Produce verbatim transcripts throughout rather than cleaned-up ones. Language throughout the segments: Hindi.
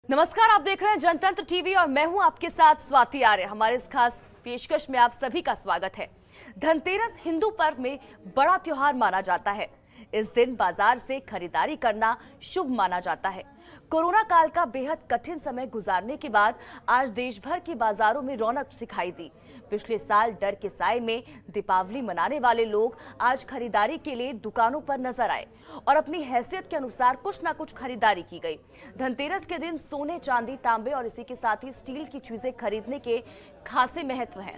नमस्कार, आप देख रहे हैं जनतंत्र टीवी और मैं हूं आपके साथ स्वाति आर्य। हमारे इस खास पेशकश में आप सभी का स्वागत है। धनतेरस हिंदू पर्व में बड़ा त्योहार माना जाता है। इस दिन बाजार से खरीदारी करना शुभ माना जाता है। कोरोना काल का बेहद कठिन समय गुजारने के बाद आज देश भर के बाजारों में रौनक दिखाई दी। पिछले साल डर के साए में दीपावली मनाने वाले लोग आज खरीदारी के लिए दुकानों पर नजर आए और अपनी हैसियत के अनुसार कुछ ना कुछ खरीदारी की गई। धनतेरस के दिन सोने, चांदी, तांबे और इसी के साथ ही स्टील की चीजें खरीदने के खासे महत्व हैं।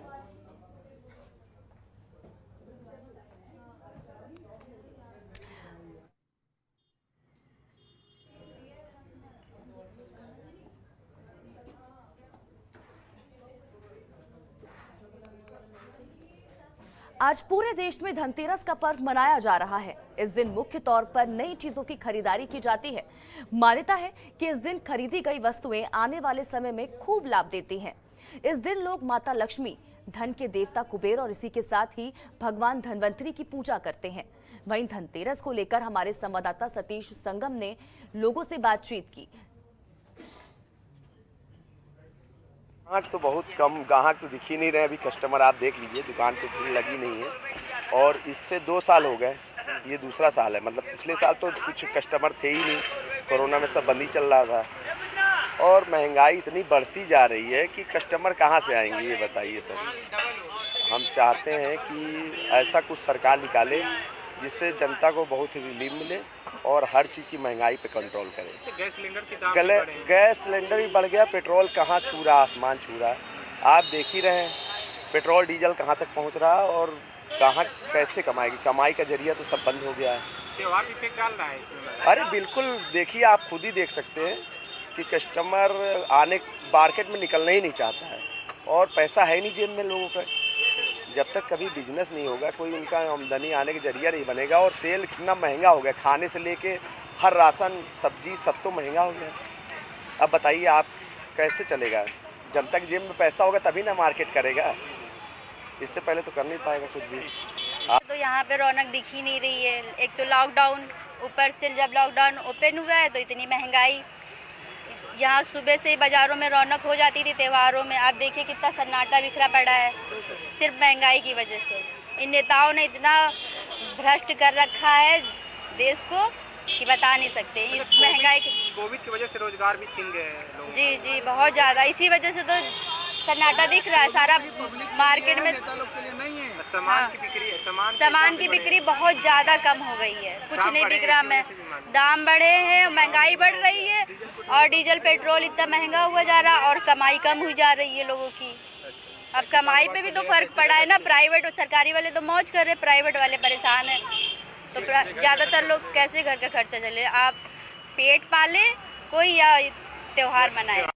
आज पूरे देश में धनतेरस का पर्व मनाया जा रहा है। इस दिन मुख्य तौर पर नई चीजों की खरीदारी की जाती है। मान्यता है कि इस दिन खरीदी गई वस्तुएं आने वाले समय में खूब लाभ देती हैं। इस दिन लोग माता लक्ष्मी, धन के देवता कुबेर और इसी के साथ ही भगवान धनवंतरी की पूजा करते हैं। वहीं धनतेरस को लेकर हमारे संवाददाता सतीश संगम ने लोगों से बातचीत की। ग्राहक तो बहुत कम, ग्राहक तो दिख ही नहीं रहे। अभी कस्टमर आप देख लीजिए, दुकान पे भीड़ लगी नहीं है और इससे दो साल हो गए, ये दूसरा साल है। मतलब पिछले साल तो कुछ कस्टमर थे ही नहीं, कोरोना में सब बंदी चल रहा था और महंगाई इतनी बढ़ती जा रही है कि कस्टमर कहाँ से आएंगे, ये बताइए सर। हम चाहते हैं कि ऐसा कुछ सरकार निकाले जिससे जनता को बहुत रिलीफ मिले और हर चीज़ की महंगाई पे कंट्रोल करे। गैस सिलेंडर की दाम गले गैस सिलेंडर भी बढ़ गया, पेट्रोल कहाँ छू रहा, आसमान छू रहा। आप देख ही रहे हैं पेट्रोल डीजल कहाँ तक पहुँच रहा और कहाँ कैसे कमाएगी। कमाई का जरिया तो सब बंद हो गया है। त्योहार इफेक्ट डाल रहा है इसमें। अरे बिल्कुल, देखिए आप खुद ही देख सकते हैं कि कस्टमर आने मार्केट में निकलना ही नहीं चाहता है और पैसा है नहीं जेब में लोगों का। जब तक कभी बिजनेस नहीं होगा, कोई उनका आमदनी आने का जरिया नहीं बनेगा। और तेल कितना महंगा हो गया, खाने से लेके हर राशन सब्जी सब तो महंगा हो गया। अब बताइए आप कैसे चलेगा। जब तक जेब में पैसा होगा तभी ना मार्केट करेगा, इससे पहले तो कर नहीं पाएगा कुछ भी। तो यहाँ पे रौनक दिख ही नहीं रही है। एक तो लॉकडाउन, ऊपर से जब लॉकडाउन ओपन हुआ है तो इतनी महंगाई। यहाँ सुबह से बाज़ारों में रौनक हो जाती थी त्योहारों में, आप देखिए कितना सन्नाटा बिखरा पड़ा है सिर्फ महंगाई की वजह से। इन नेताओं ने इतना भ्रष्ट कर रखा है देश को कि बता नहीं सकते। इस महंगाई की कोविड की वजह से रोजगार भी छिन गए हैं लोगों। जी जी बहुत ज़्यादा, इसी वजह से तो सन्नाटा दिख रहा है सारा मार्केट में। सामान की बिक्री सामान सामान की बिक्री बहुत ज़्यादा कम हो गई है, कुछ नहीं बिक रहा। मैं दाम बढ़े हैं, महंगाई बढ़ रही है और डीजल पेट्रोल इतना महंगा हुआ जा रहा और कमाई कम हुई जा रही है लोगों की। अब कमाई पे भी तो फर्क पड़ा है ना। प्राइवेट और सरकारी वाले तो मौज कर रहे, प्राइवेट वाले परेशान हैं। तो ज़्यादातर लोग कैसे घर का खर्चा चले। आप पेट पाले कोई या त्योहार मनाए।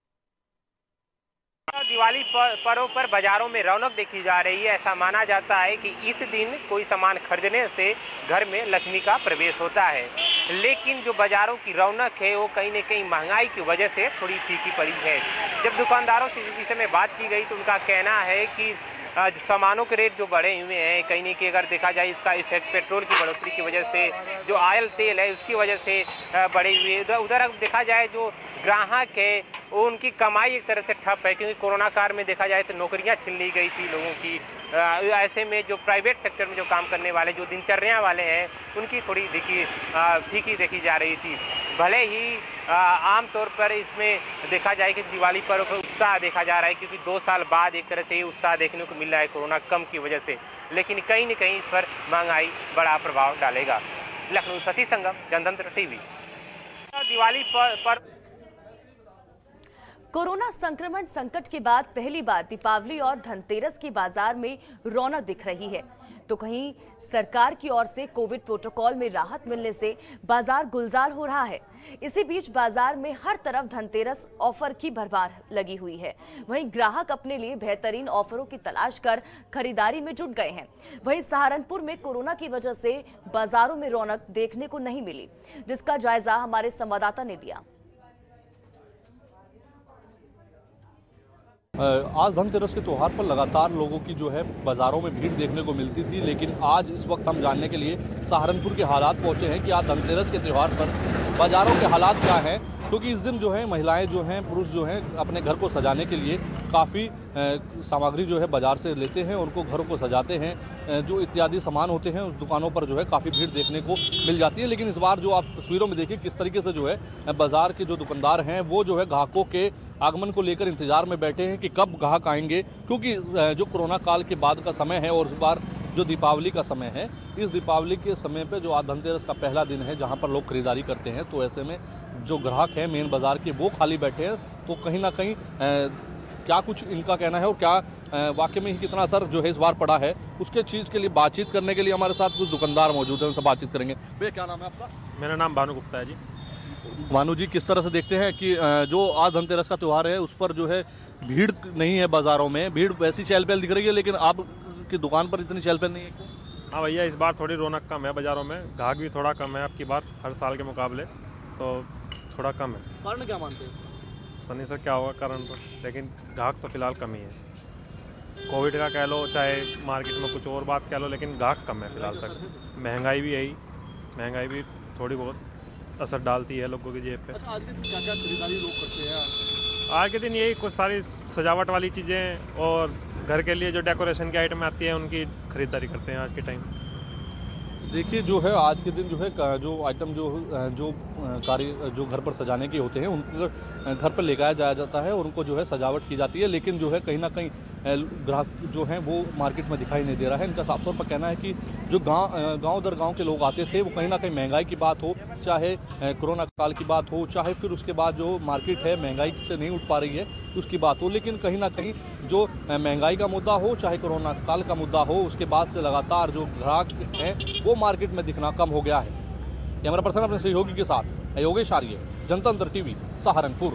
दिवाली पर्व पर बाजारों में रौनक देखी जा रही है। ऐसा माना जाता है कि इस दिन कोई सामान खरीदने से घर में लक्ष्मी का प्रवेश होता है। लेकिन जो बाजारों की रौनक है वो कहीं न कहीं महंगाई की वजह से थोड़ी फीकी पड़ी है। जब दुकानदारों से इस विषय में बात की गई तो उनका कहना है कि सामानों के रेट जो बढ़े हुए हैं, कहीं न कहीं अगर देखा जाए इसका इफेक्ट पेट्रोल की बढ़ोतरी की वजह से, जो ऑयल तेल है उसकी वजह से बढ़े हुए। उधर उधर देखा जाए जो ग्राहक है वो उनकी कमाई एक तरह से ठप है, क्योंकि कोरोना काल में देखा जाए तो नौकरियां छीन ली गई थी लोगों की। ऐसे में जो प्राइवेट सेक्टर में जो काम करने वाले, जो दिनचर्या वाले हैं, उनकी थोड़ी देखी फीकी देखी जा रही थी। भले ही आमतौर पर इसमें देखा जाए कि दिवाली पर्व का उत्साह देखा जा रहा है, क्योंकि दो साल बाद एक तरह से ये उत्साह देखने को मिल रहा है कोरोना कम की वजह से। लेकिन कहीं न कहीं इस पर महंगाई बड़ा प्रभाव डालेगा। लखनऊ सतीश संगम, जनतंत्र टीवी। दिवाली पर कोरोना संक्रमण संकट के बाद पहली बार दीपावली और धनतेरस की बाजार में रौनक दिख रही है, तो कहीं सरकार की ओर से कोविड प्रोटोकॉल में राहत मिलने से बाजार गुलजार हो रहा है। इसी बीच बाजार में हर तरफ धनतेरस ऑफर की भरमार लगी हुई है। वहीं ग्राहक अपने लिए बेहतरीन ऑफरों की तलाश कर खरीदारी में जुट गए हैं। वहीं सहारनपुर में कोरोना की वजह से बाजारों में रौनक देखने को नहीं मिली, जिसका जायजा हमारे संवाददाता ने लिया। आज धनतेरस के त्यौहार पर लगातार लोगों की जो है बाज़ारों में भीड़ देखने को मिलती थी, लेकिन आज इस वक्त हम जानने के लिए सहारनपुर के हालात पहुंचे हैं कि आज धनतेरस के त्यौहार पर बाज़ारों के हालात क्या हैं, क्योंकि इस दिन जो है महिलाएं जो हैं, पुरुष जो हैं, अपने घर को सजाने के लिए काफ़ी सामग्री जो है बाज़ार से लेते हैं, उनको घरों को सजाते हैं। जो इत्यादि सामान होते हैं उस दुकानों पर जो है काफ़ी भीड़ देखने को मिल जाती है। लेकिन इस बार जो आप तस्वीरों में देखिए किस तरीके से जो है बाज़ार के जो दुकानदार हैं वो जो है ग्राहकों के आगमन को लेकर इंतज़ार में बैठे हैं कि कब ग्राहक आएंगे, क्योंकि जो कोरोना काल के बाद का समय है और इस बार जो दीपावली का समय है, इस दीपावली के समय पे जो आज धनतेरस का पहला दिन है जहाँ पर लोग खरीदारी करते हैं, तो ऐसे में जो ग्राहक हैं मेन बाज़ार के वो खाली बैठे हैं। तो कहीं ना कहीं ए, क्या कुछ इनका कहना है और क्या वाकई में ही कितना असर जो है इस बार पड़ा है, उसके चीज़ के लिए बातचीत करने के लिए हमारे साथ कुछ दुकानदार मौजूद हैं, उनसे बातचीत करेंगे। भैया क्या नाम है आपका? मेरा नाम भानु गुप्ता है जी। भानु जी, किस तरह से देखते हैं कि जो आज धनतेरस का त्यौहार है उस पर जो है भीड़ नहीं है बाज़ारों में, भीड़ वैसी चहल पहल दिख रही है लेकिन आपकी दुकान पर इतनी चहल पहल नहीं है? हाँ भैया, इस बार थोड़ी रौनक कम है बाज़ारों में, ग्राहक भी थोड़ा कम है आपकी बार हर साल के मुकाबले, तो थोड़ा कम है। कारण क्या मानते हैं? तो नहीं सर क्या होगा कारण, तो लेकिन ग्राहक तो फिलहाल कम ही है। कोविड का कह लो चाहे मार्केट में कुछ और बात कह लो, लेकिन ग्राहक कम है फिलहाल तक। महंगाई भी यही महंगाई भी थोड़ी बहुत असर डालती है लोगों की जेब पे। अच्छा, आज के दिन क्या क्या खरीदारी लोग करते हैं? आज के दिन यही कुछ सारी सजावट वाली चीज़ें और घर के लिए जो डेकोरेशन की आइटम आती है उनकी खरीदारी करते हैं आज के टाइम। देखिए जो है आज के दिन जो है जो आइटम जो जो कार्य जो घर पर सजाने के होते हैं उनको घर पर ले जाया जाता है और उनको जो है सजावट की जाती है, लेकिन जो है कहीं ना कहीं ग्राहक जो हैं वो मार्केट में दिखाई नहीं दे रहा है। इनका साफ तौर पर कहना है कि जो गांव गांव दर गांव के लोग आते थे वो कहीं ना कहीं महंगाई की बात हो, चाहे कोरोना काल की बात हो, चाहे फिर उसके बाद जो मार्केट है महंगाई से नहीं उठ पा रही है उसकी बात हो, लेकिन कहीं ना कहीं जो महंगाई का मुद्दा हो चाहे कोरोना काल का मुद्दा हो, उसके बाद से लगातार जो ग्राहक हैं वो मार्केट में दिखना कम हो गया है। कैमरा पर्सन अपने सहयोगी के साथ योगेश आर्य, जनतंत्र टीवी, सहारनपुर।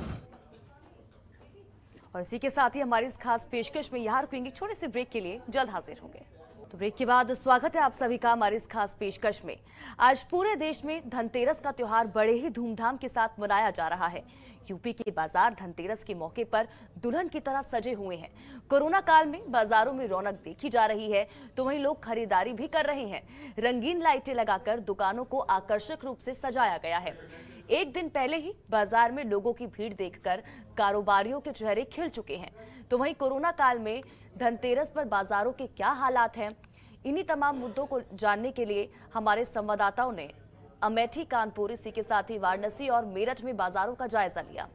और इसी के साथ ही हमारी इस खास पेशकश में यहाँ रुकेंगे छोटे से ब्रेक के लिए, जल्द हाजिर होंगे। तो ब्रेक के बाद स्वागत है आप सभी का हमारी इस खास पेशकश में। आज पूरे देश में धनतेरस का त्योहार बड़े ही धूमधाम के साथ मनाया जा रहा है। यूपी के बाजार धनतेरस के मौके पर दुल्हन की तरह सजे हुए हैं। कोरोना काल में बाजारों में रौनक देखी जा रही है तो वहीं लोग खरीदारी भी कर रहे हैं। रंगीन लाइटें लगाकर दुकानों को आकर्षक रूप से सजाया गया है। एक दिन पहले ही बाजार में लोगों की भीड़ देखकर कारोबारियों के चेहरे खिल चुके हैं। तो वहीं कोरोना काल में धनतेरस पर बाजारों के क्या हालात हैं, इन्हीं तमाम मुद्दों को जानने के लिए हमारे संवाददाताओं ने अमेठी, कानपुर, इसी के साथ ही वाराणसी और मेरठ में बाजारों का जायजा लिया।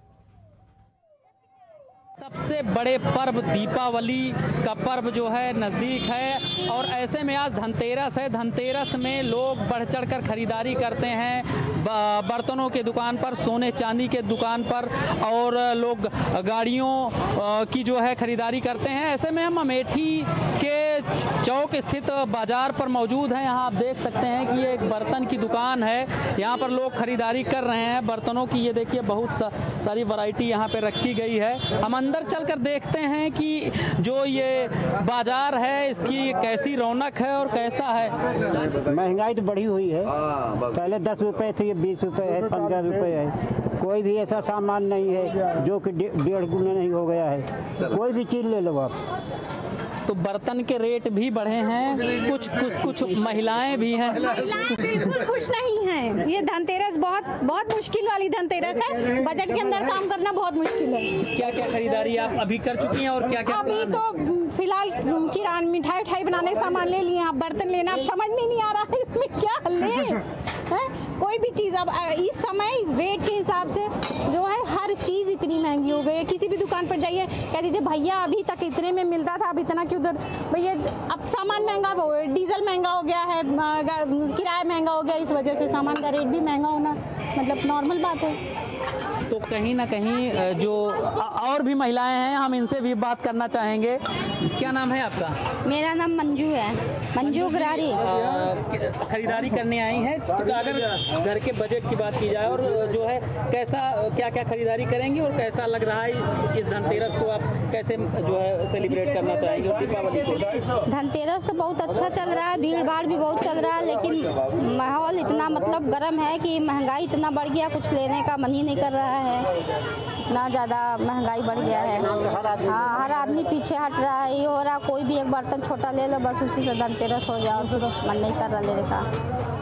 सबसे बड़े पर्व दीपावली का पर्व जो है नज़दीक है और ऐसे में आज धनतेरस है। धनतेरस में लोग बढ़ चढ़ कर खरीदारी करते हैं, बर्तनों के दुकान पर, सोने चांदी के दुकान पर, और लोग गाड़ियों की जो है खरीदारी करते हैं। ऐसे में हम अमेठी के चौक स्थित बाज़ार पर मौजूद हैं। यहाँ आप देख सकते हैं कि ये एक बर्तन की दुकान है, यहाँ पर लोग खरीदारी कर रहे हैं बर्तनों की। ये देखिए बहुत सा, सारी वैरायटी यहाँ पे रखी गई है। हम अंदर चलकर देखते हैं कि जो ये बाजार है इसकी कैसी रौनक है और कैसा है। महंगाई तो बढ़ी हुई है, पहले दस रुपए थे, ये बीस रुपए है, पंद्रह रुपए है। कोई भी ऐसा सामान नहीं है जो कि डेढ़ गुना नहीं हो गया है। कोई भी चीज़ ले लो आप। तो बर्तन के रेट भी बढ़े हैं, कुछ कुछ, कुछ महिलाएं भी हैं। महिलाएं बिल्कुल खुश नहीं हैं। ये धनतेरस बहुत बहुत मुश्किल वाली धनतेरस है। बजट के अंदर काम करना बहुत मुश्किल है। क्या क्या खरीदारी आप अभी कर चुकी हैं और क्या क्या? अभी तो फिलहाल किराना मिठाई उठाई बनाने का सामान ले लिए। आप बर्तन लेना, आप समझ में नहीं आ रहा है इसमें क्या लें। कोई भी चीज़ अब इस समय रेट के हिसाब से जो है हर चीज़ इतनी महंगी हो गई है। किसी भी दुकान पर जाइए, कह दीजिए भैया अभी तक इतने में मिलता था, अब इतना क्यों दर। भैया अब सामान महंगा हो, डीजल महंगा हो गया है, किराया महंगा हो गया, इस वजह से सामान का रेट भी महंगा होना मतलब नॉर्मल बात है। तो कहीं ना कहीं जो और भी महिलाएं हैं हम इनसे भी बात करना चाहेंगे। क्या नाम है आपका? मेरा नाम मंजू है, मंजू गरारी। खरीदारी करने आई हैं, तो अगर घर के बजट की बात की जाए और जो है कैसा क्या क्या खरीदारी करेंगी और कैसा लग रहा है इस धनतेरस को, आप कैसे जो है सेलिब्रेट करना चाहेंगे दीपावली को? धनतेरस तो बहुत अच्छा चल रहा है, भीड़ भाड़ भी बहुत चल रहा है, लेकिन माहौल इतना मतलब गर्म है कि महंगाई इतना बढ़ गया, कुछ लेने का मन ही नहीं कर रहा है। इतना ज़्यादा महंगाई बढ़ गया है। हाँ, हर आदमी पीछे हट रहा है। ये हो रहा कोई भी एक बर्तन छोटा ले लो बस उसी से धनतेरस हो जाओ, फिर मन नहीं कर रहा लेने का।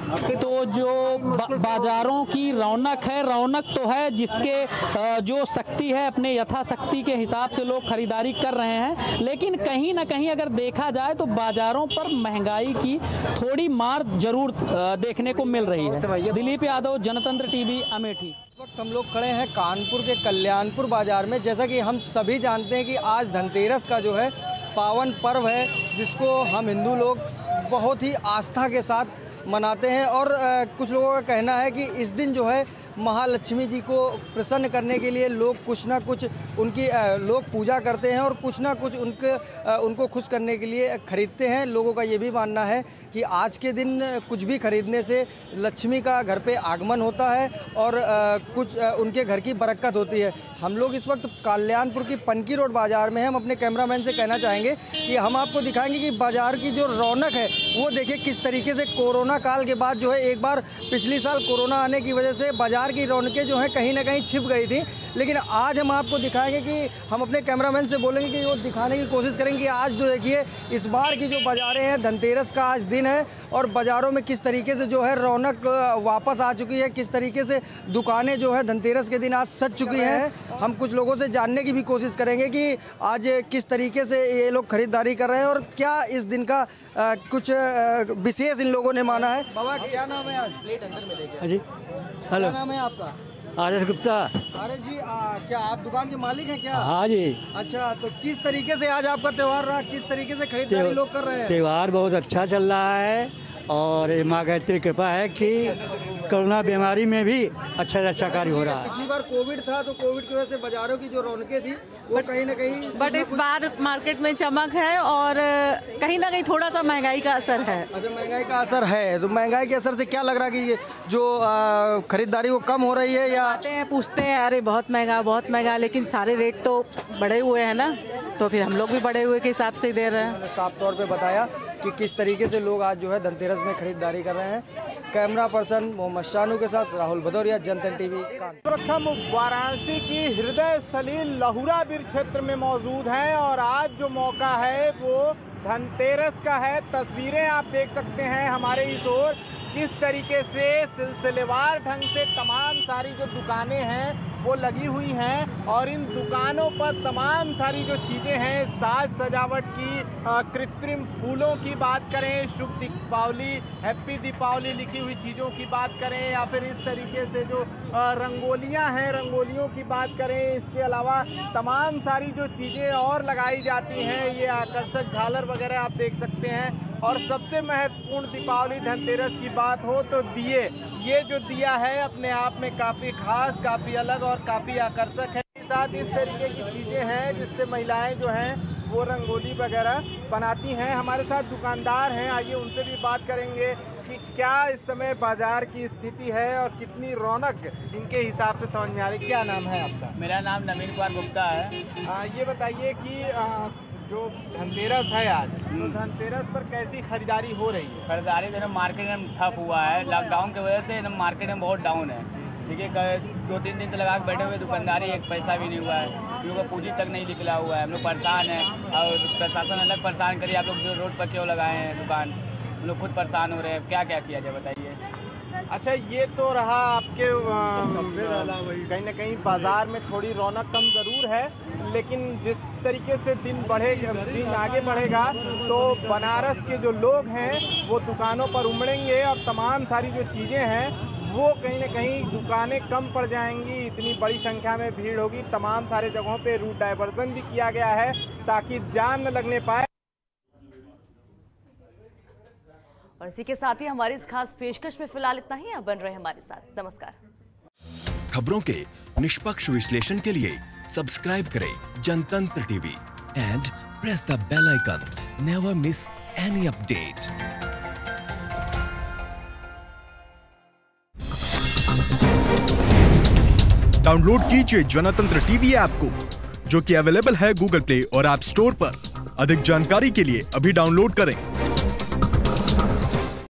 तो जो बाज़ारों की रौनक है, रौनक तो है जिसके जो शक्ति है अपने यथाशक्ति के हिसाब से लोग खरीदारी कर रहे हैं, लेकिन कहीं ना कहीं अगर देखा जाए तो बाज़ारों पर महंगाई की थोड़ी मार जरूर देखने को मिल रही है। दिलीप यादव, जनतंत्र टीवी, अमेठी। इस वक्त हम लोग खड़े हैं कानपुर के कल्याणपुर बाजार में। जैसा कि हम सभी जानते हैं कि आज धनतेरस का जो है पावन पर्व है, जिसको हम हिंदू लोग बहुत ही आस्था के साथ मनाते हैं। और कुछ लोगों का कहना है कि इस दिन जो है महालक्ष्मी जी को प्रसन्न करने के लिए लोग कुछ ना कुछ उनकी लोग पूजा करते हैं और कुछ ना कुछ उनके उनको खुश करने के लिए खरीदते हैं। लोगों का ये भी मानना है कि आज के दिन कुछ भी खरीदने से लक्ष्मी का घर पे आगमन होता है और कुछ उनके घर की बरकत होती है। हम लोग इस वक्त कल्याणपुर की पनकी रोड बाज़ार में हैं। हम अपने कैमरामैन से कहना चाहेंगे कि हम आपको दिखाएंगे कि बाज़ार की जो रौनक है वो देखिए किस तरीके से कोरोना काल के बाद जो है, एक बार पिछली साल कोरोना आने की वजह से बाज़ार की रौनकें जो हैं कहीं ना कहीं छिप गई थी, लेकिन आज हम आपको दिखाएंगे कि हम अपने कैमरामैन से बोलेंगे कि वो दिखाने की कोशिश करेंगे कि आज जो देखिए इस बार की जो बाज़ारें हैं, धनतेरस का आज दिन है और बाज़ारों में किस तरीके से जो है रौनक वापस आ चुकी है, किस तरीके से दुकानें जो है धनतेरस के दिन आज सज चुकी हैं। हम कुछ लोगों से जानने की भी कोशिश करेंगे कि आज किस तरीके से ये लोग खरीदारी कर रहे हैं और क्या इस दिन का आ, कुछ विशेष इन लोगों ने माना है। बाबा क्या नाम है आज? प्लेट अंदर में लेके जी। हेलो, क्या नाम है आपका? R S Gupta. R S ji, आ, क्या आप दुकान के मालिक हैं क्या? हाँ जी। अच्छा, तो किस तरीके से आज आपका त्यौहार रहा, किस तरीके से खरीदारी लोग कर रहे हैं? त्यौहार बहुत अच्छा चल रहा है और माँ गायत्री कृपा है कि कोरोना बीमारी में भी अच्छा अच्छा कार्य हो रहा है। पिछली बार कोविड था तो कोविड की वजह से बाजारों की जो रौनकें थी वो कहीं ना कहीं, बट इस बार मार्केट में चमक है और कहीं ना कहीं थोड़ा सा महंगाई का असर है। अच्छा, महंगाई का असर है, तो महंगाई के असर से क्या लग रहा है कि जो खरीदारी वो कम हो रही है या? आते हैं पूछते हैं अरे बहुत महंगा बहुत महंगा, लेकिन सारे रेट तो बढ़े हुए हैं ना, तो फिर हम लोग भी बढ़े हुए के हिसाब से दे रहे हैं। साफ तौर पे बताया कि किस तरीके से लोग आज जो है धनतेरस में खरीदारी कर रहे हैं। कैमरा पर्सन मोहम्मद शानू के साथ राहुल भदौरिया, जनतन टीवी। प्रथम वाराणसी की हृदय स्थली लहुरा बीर क्षेत्र में मौजूद हैं और आज जो मौका है वो धनतेरस का है। तस्वीरें आप देख सकते हैं हमारे इस ओर, किस तरीके से सिलसिलेवार ढंग से तमाम सारी जो दुकानें हैं वो लगी हुई हैं और इन दुकानों पर तमाम सारी जो चीज़ें हैं, साज सजावट की, कृत्रिम फूलों की बात करें, शुभ दीपावली, हैप्पी दीपावली लिखी हुई चीज़ों की बात करें, या फिर इस तरीके से जो रंगोलियां हैं रंगोलियों की बात करें। इसके अलावा तमाम सारी जो चीज़ें और लगाई जाती हैं, ये आकर्षक झालर वगैरह आप देख सकते हैं। और सबसे महत्वपूर्ण दीपावली धनतेरस की बात हो तो दिए, ये जो दिया है अपने आप में काफ़ी खास, काफ़ी अलग और काफ़ी आकर्षक है। साथ इस तरीके की चीज़ें हैं जिससे महिलाएं जो हैं वो रंगोली वगैरह बनाती हैं। हमारे साथ दुकानदार हैं, आइए उनसे भी बात करेंगे कि क्या इस समय बाजार की स्थिति है और कितनी रौनक इनके हिसाब से समझ में आ रही। क्या नाम है आपका? मेरा नाम नवीन कुमार गुप्ता है। आ, ये बताइए कि आ, जो धनतेरस है आज, तो धनतेरस पर कैसी खरीदारी हो रही है? खरीदारी तो मार्केट में ठप हुआ है, लॉकडाउन की वजह से मार्केट में बहुत डाउन है। ठीक है, दो तीन दिन से लगा बैठे हुए दुकानदारी, एक पैसा भी नहीं हुआ है, क्योंकि पूंजी तक नहीं निकला हुआ है। हम लोग परेशान हैं और प्रशासन अलग परेशान करिए, आप लोग जो रोड पर क्यों लगाए हैं दुकान, हम लोग खुद परेशान हो रहे हैं। क्या क्या किया जाए बताइए। अच्छा, ये तो रहा आपके कहीं ना कहीं बाज़ार में थोड़ी रौनक कम ज़रूर है, लेकिन जिस तरीके से दिन बढ़ेगा, दिन आगे बढ़ेगा तो बनारस के जो लोग हैं वो दुकानों पर उमड़ेंगे और तमाम सारी जो चीज़ें हैं वो कहीं ना कहीं दुकानें कम पड़ जाएंगी। इतनी बड़ी संख्या में भीड़ होगी। तमाम सारे जगहों पे रूट डाइवर्जन भी किया गया है ताकि जाम न लगने पाए। और इसी के साथ ही हमारी इस खास पेशकश में फिलहाल इतना ही। आप बन रहे हमारे साथ। नमस्कार। खबरों के निष्पक्ष विश्लेषण के लिए सब्सक्राइब करें Jantantra TV and press the bell icon. Never miss any update. Download कीजिए जनतंत्र टीवी ऐप को, जो कि अवेलेबल है गूगल प्ले और ऐप स्टोर पर। अधिक जानकारी के लिए अभी डाउनलोड करें।